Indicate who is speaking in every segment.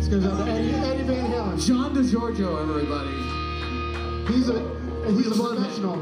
Speaker 1: This goes out to Eddie Van Halen.
Speaker 2: John DiGiorgio, everybody.
Speaker 1: He's a professional.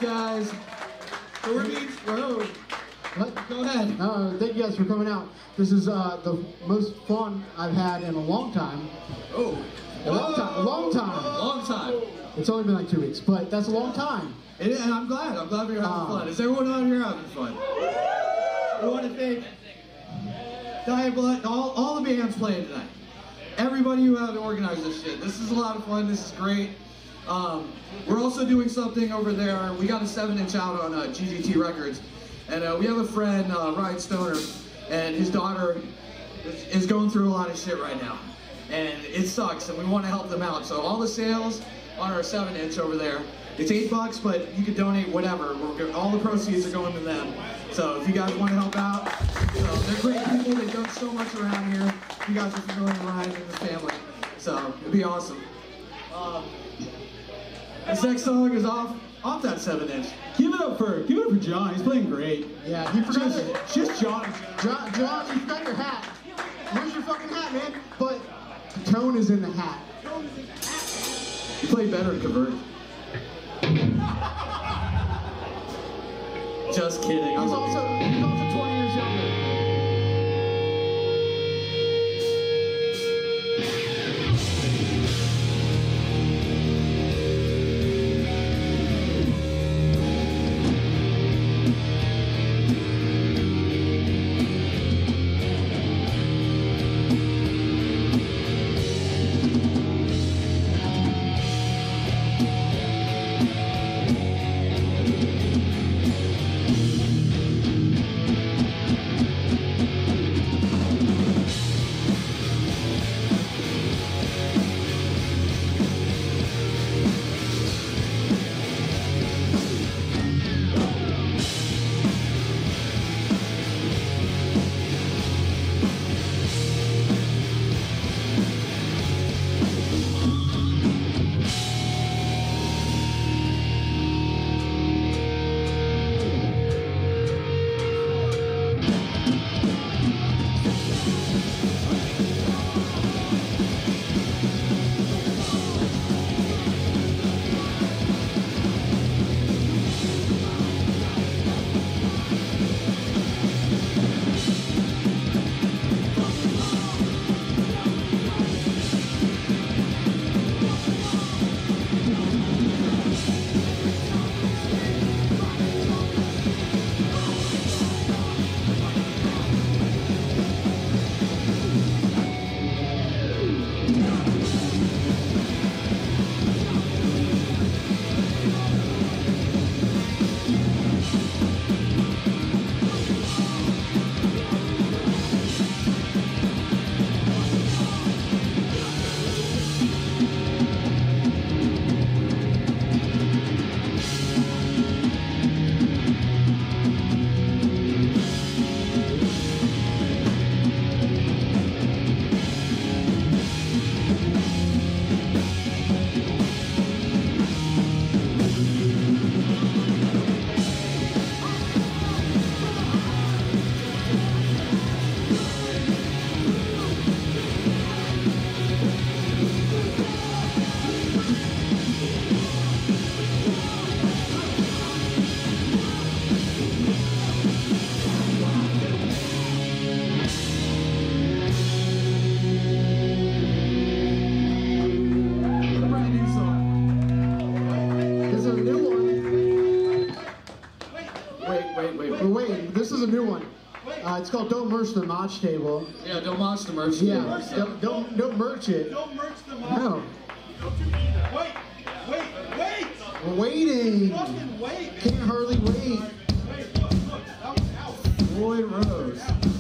Speaker 2: guys. So we're being. Whoa.
Speaker 1: What?
Speaker 2: Go ahead.
Speaker 1: Thank you guys for coming out. This is the most fun I've had in a long time.
Speaker 2: Oh.
Speaker 1: A long time.
Speaker 2: Long time.
Speaker 1: It's only been like 2 weeks, but that's a long time.
Speaker 2: It is, and I'm glad you're having fun. Is everyone out here having fun? We want to thank Diet Blood, all the bands playing tonight. Everybody who had to organize this shit. This is a lot of fun. This is great. We're also doing something over there. We got a 7-inch out on GGT Records. And we have a friend, Ryan Stoner, and his daughter is going through a lot of shit right now. And it sucks, and we want to help them out. So all the sales on our 7-inch over there, it's $8, but you can donate whatever. All the proceeds are going to them. So if you guys want to help out, they're great people. They've done so much around here. You guys are familiar with Ryan and the family. So it'd be awesome. This next song is off that 7-inch.
Speaker 3: Give it up for John. He's playing great.
Speaker 1: Yeah, you forgot
Speaker 3: Just John.
Speaker 1: John, you forgot your hat. Where's your fucking hat, man? But the tone is in the hat.
Speaker 2: You play better in Convert. Just kidding.
Speaker 1: He's also 20 years younger. This is a new one. It's called Don't Merch the Mosh Table.
Speaker 2: Yeah, don't merch the merch
Speaker 1: Yeah,
Speaker 2: table.
Speaker 1: don't merch it.
Speaker 4: Don't merch the mosh.
Speaker 1: No.
Speaker 4: Wait!
Speaker 1: We're waiting.
Speaker 4: Fucking wait!
Speaker 1: Can't hardly wait.
Speaker 4: Wait, look, that was out.
Speaker 2: Floyd Rose.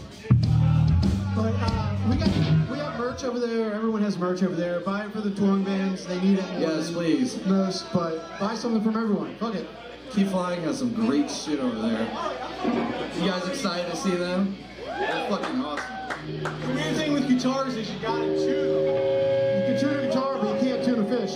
Speaker 1: But we have merch over there. Everyone has merch over there. Buy it for the touring bands. They need it more
Speaker 2: Yes,
Speaker 1: than
Speaker 2: please.
Speaker 1: most. But buy something from everyone. Fuck it.
Speaker 2: Keep Flying has some great shit over there. You guys excited to see them? They're fucking awesome.
Speaker 4: The weird thing with guitars is you gotta tune them.
Speaker 1: You can tune a guitar, but you can't tune a fish.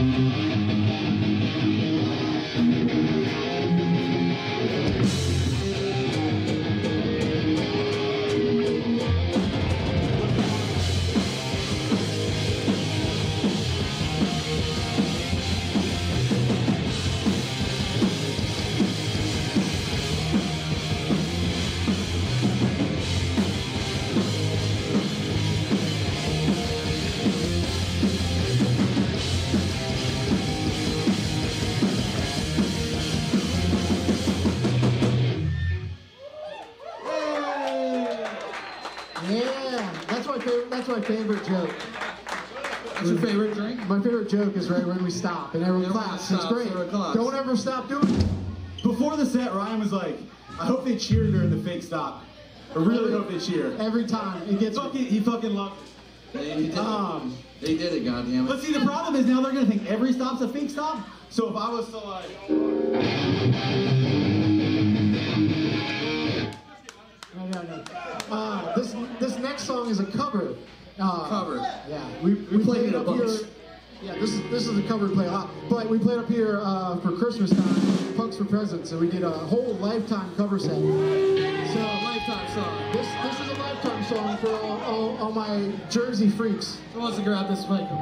Speaker 1: That's my favorite joke.
Speaker 2: What's your favorite drink?
Speaker 1: My favorite joke is right when we stop and everyone claps. It's great. Don't ever stop doing it.
Speaker 3: Before the set, Ryan was like, I hope they cheer during the fake stop. I really hope they cheer.
Speaker 1: Every time. It gets
Speaker 3: He fucking loved it.
Speaker 2: They did it, goddammit.
Speaker 3: But see, the problem is now they're gonna think every stop's a fake stop. So if I was to like,
Speaker 1: No. This next song is a cover.
Speaker 2: Cover.
Speaker 1: Yeah, we
Speaker 2: played it a
Speaker 1: up
Speaker 2: bunch.
Speaker 1: here. Yeah, this is a cover we play a lot. But we played up here for Christmas time, Punks for Presents, and we did a whole Lifetime cover set. So
Speaker 2: Lifetime song.
Speaker 1: this is a Lifetime song for all my Jersey freaks.
Speaker 2: Who wants to grab this mic?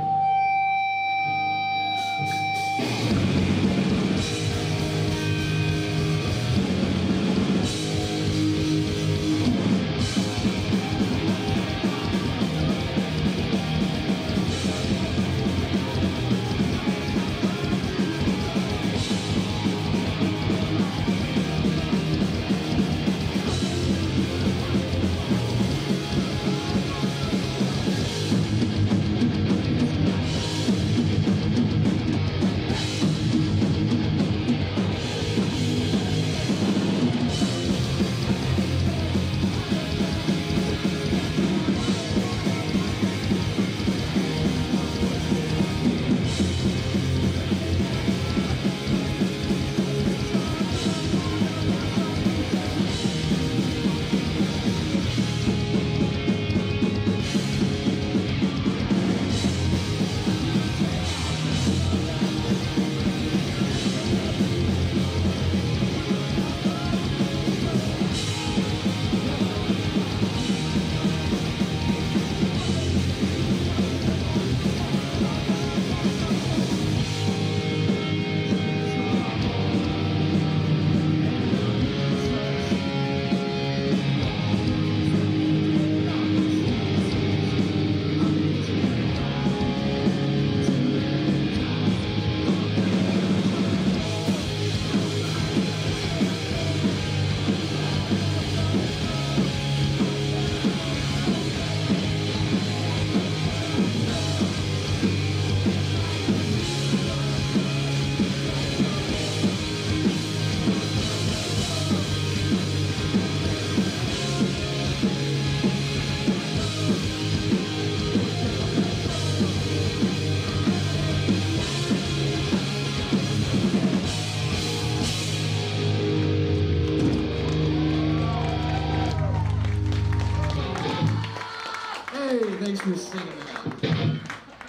Speaker 2: Thanks for singing that.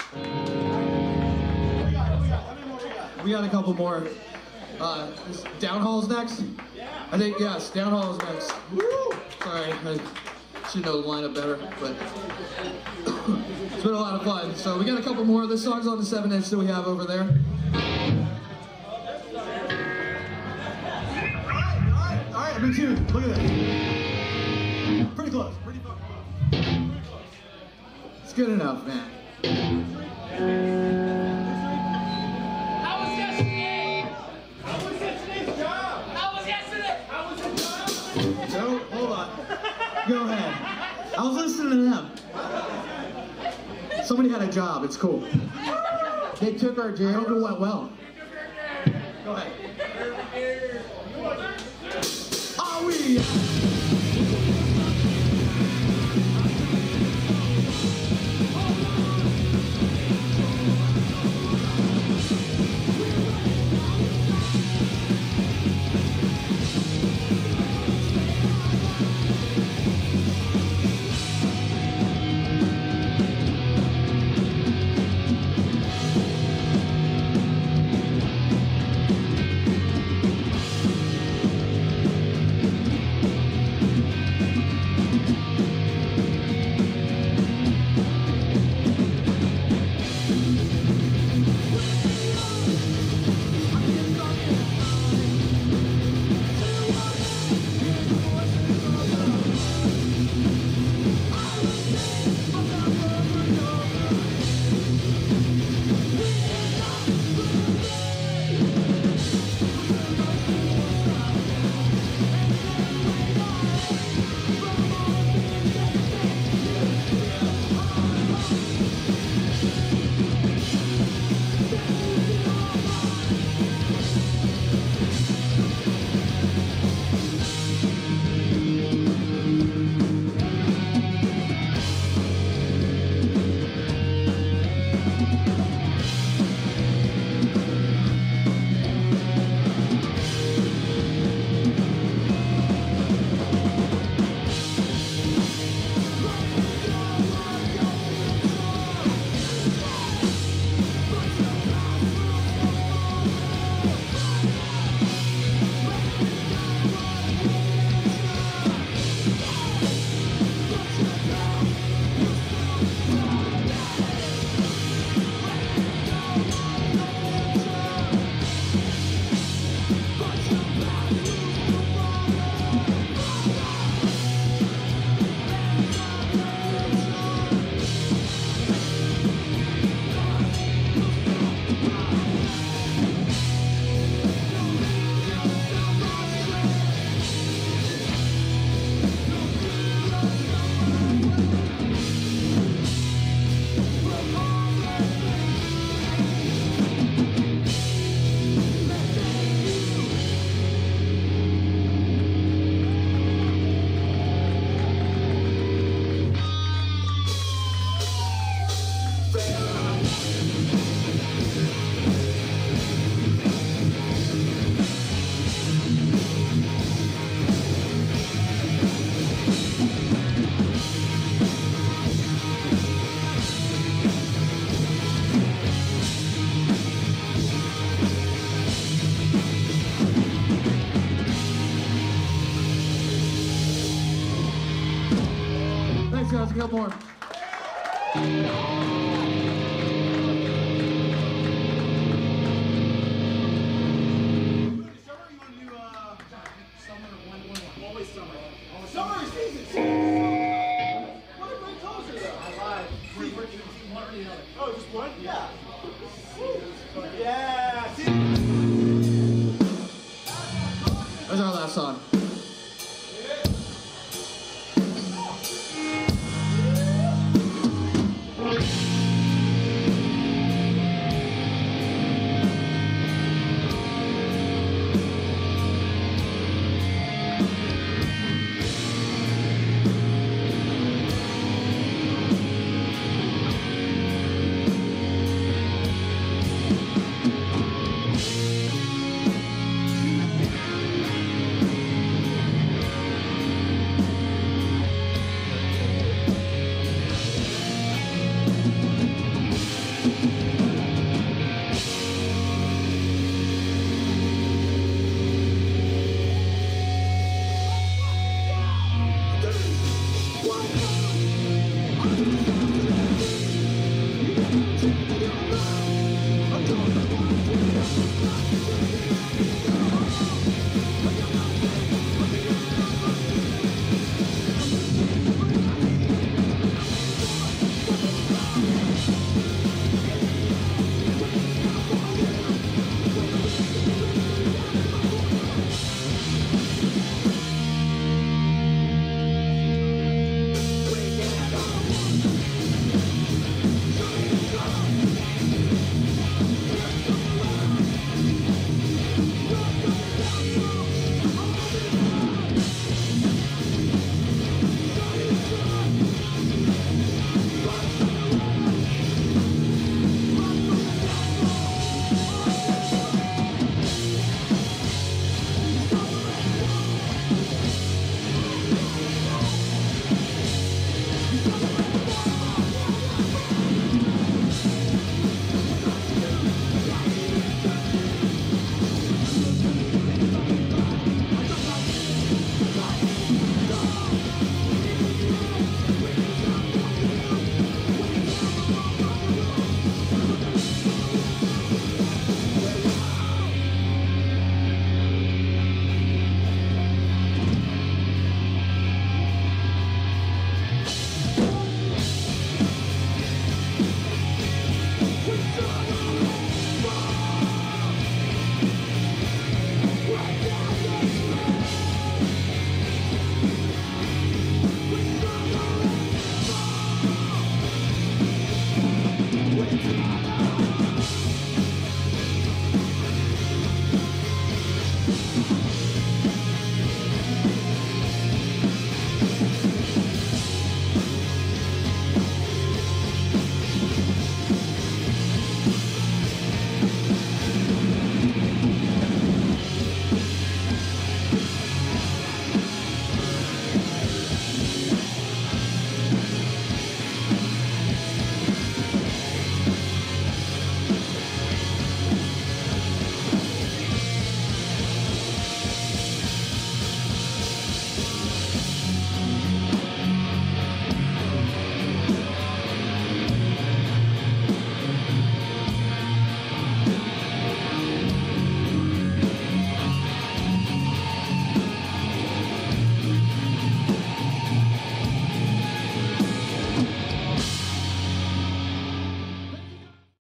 Speaker 2: We got a couple more. Is Downhall's next? I think, yes, Downhall's next. Woo! Sorry, I should know the lineup better, but it's been a lot of fun. So we got a couple more. This song's on the 7-inch that we have over there.
Speaker 3: all right, I'm in tune. Look at that. Pretty close. Pretty fucking close.
Speaker 2: It's good enough, man.
Speaker 5: How was yesterday?
Speaker 4: How was yesterday's job?
Speaker 5: How was yesterday?
Speaker 4: How was the job?
Speaker 3: No, hold on. Go ahead. I was listening to them. Somebody had a job. It's cool.
Speaker 1: They took our
Speaker 3: I
Speaker 1: jail.
Speaker 3: hope it went well.
Speaker 2: Go ahead.
Speaker 3: Are we?
Speaker 2: a couple more.
Speaker 3: Summer season! What if I told you that? I lied. We're working one or the other. Oh, just one? Yeah. Yeah! See?
Speaker 2: That's our last song.
Speaker 6: I'm